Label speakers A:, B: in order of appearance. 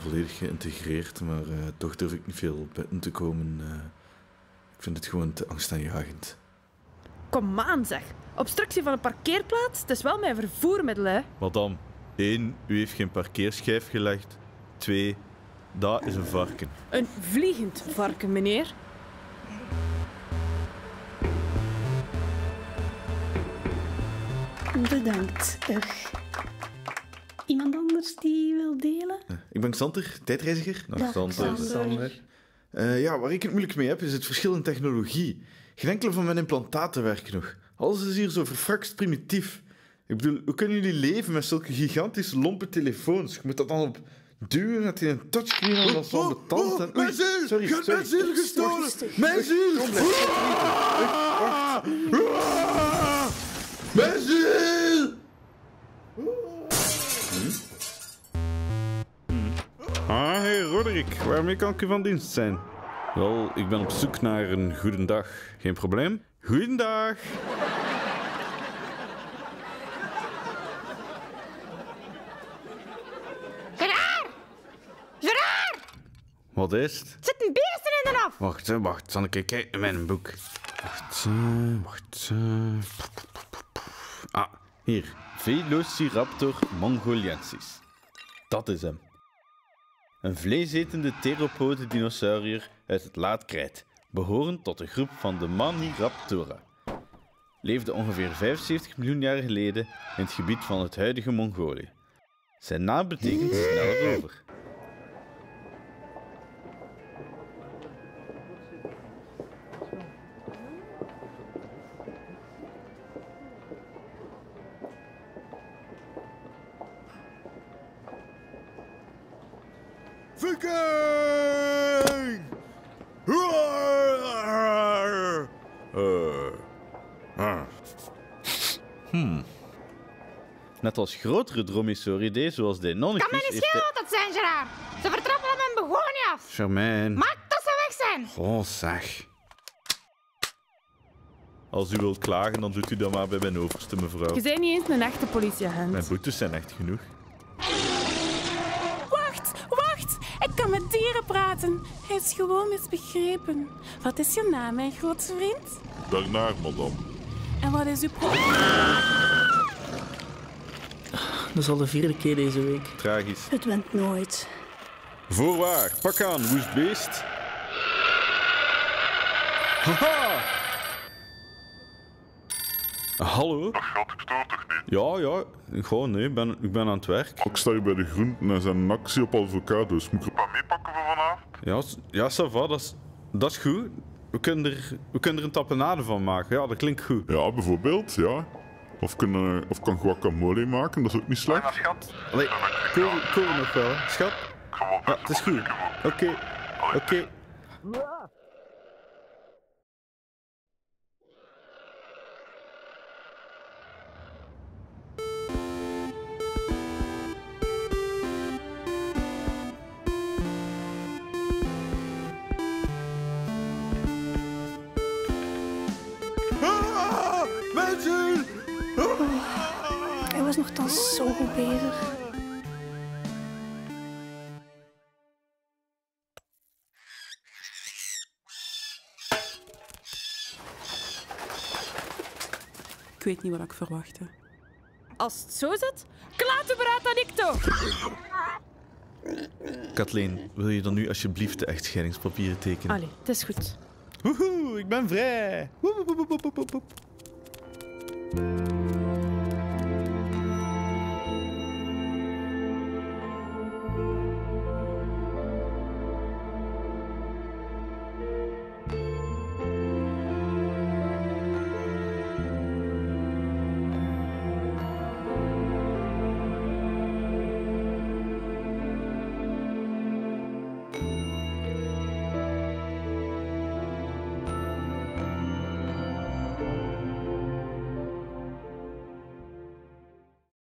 A: volledig geïntegreerd, maar toch durf ik niet veel buiten te komen. Ik vind het gewoon te angstaanjagend.
B: Kom aan, zeg. Obstructie van een parkeerplaats, het is wel mijn vervoermiddel, hè.
A: Madame, 1, u heeft geen parkeerschijf gelegd. 2, dat is een varken.
B: Een vliegend varken, meneer.
C: Bedankt. Iemand anders die wil delen?
A: Ik ben Xanter, tijdreiziger.
C: Dag, Xander.
A: Ja, waar ik het moeilijk mee heb, is het verschil in technologie. Geen enkele van mijn implantaten werken nog. Alles is hier zo verfrakt primitief. Ik bedoel, hoe kunnen jullie leven met zulke gigantische lompe telefoons? Je moet dat dan op duwen met een touchscreen en dat is wel betand. En...
D: Mijn ziel!
A: Sorry.
D: Mijn ziel gestolen! Mijn ziel! Mijn ziel!
A: Ah, hey Roderick, waarmee kan ik u van dienst zijn? Wel, ik ben op zoek naar een goedendag. Geen probleem? Goedendag!
E: Gerard! Gerard!
A: Wat is het?
E: Zit een beesten in de af!
A: Wacht, zal ik kijken in mijn boek. Wacht. Ah, hier. Velociraptor mongoliensis. Dat is hem. Een vleesetende theropode dinosaurier uit het Laat-Krijt, behorend tot de groep van de Maniraptora. Leefde ongeveer 75 miljoen jaar geleden in het gebied van het huidige Mongolië. Zijn naam betekent snelle rover.
D: Viking!
A: Net als grotere dromaeosauridae zoals de
E: Kan
A: Deinonychus
E: mij niet schelen wat dat zijn, Gerard! Ze vertrappelen mijn begonia af!
A: Charmijn.
E: Maak dat ze weg zijn!
A: Oh, zeg. Als u wilt klagen, dan doet u dat maar bij mijn overste, mevrouw.
B: Je bent niet eens een echte politieagent.
A: Mijn boetes zijn echt genoeg.
C: Wacht! Ik kan met dieren praten. Hij is gewoon misbegrepen. Wat is je naam, mijn grote vriend?
D: Bernard, madame.
C: En wat is uw probleem?
F: Dat is al de 4e keer deze week.
A: Tragisch.
C: Het went nooit.
A: Voorwaar, pak aan, woest beest. Haha! Hallo?
D: Schat, ik stoor toch niet?
A: Ja, gewoon nee, ik ben aan het werk.
D: Ik sta hier bij de groenten en zijn een actie op avocado's. Moet ik er wat meepakken voor vanavond?
A: Ja, ça va, dat is goed. We kunnen er een tapenade van maken, ja, dat klinkt goed.
D: Ja, bijvoorbeeld, ja. Of kan guacamole maken, dat is ook niet slecht.
A: Schat. Allee, koor nog wel, hè. Schat. Ja, het is goed. Oké.
D: Mijn ziel!
C: Hij was nogthans zo goed bezig.
G: Ik weet niet wat ik verwachtte.
B: Als het zo zit, klaar te beraad aan ik toch.
A: Kathleen, wil je dan nu alsjeblieft de echtscheidingspapieren tekenen?
B: Allee, het is goed.
A: Woehoe, ik ben vrij! Woep.